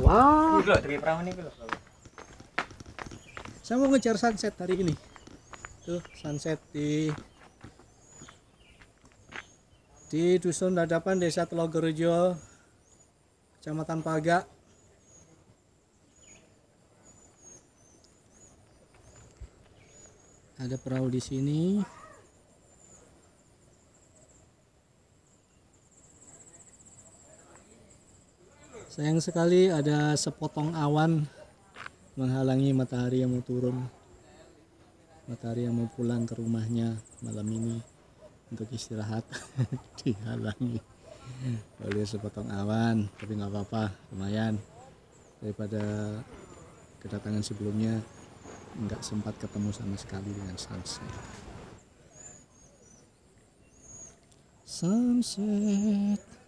Wah. Ini loh, dari perahu ini loh. Saya mau ngejar sunset hari ini. Tuh, sunset di Dusun Dadapan, Desa Telogorejo, Kecamatan Paga. Ada perahu di sini. Sayang sekali ada sepotong awan menghalangi matahari yang mau turun. Matahari yang mau pulang ke rumahnya malam ini untuk istirahat dihalangi oleh sepotong awan, tapi nggak apa-apa, lumayan daripada kedatangan sebelumnya nggak sempat ketemu sama sekali dengan sunset. Sunset.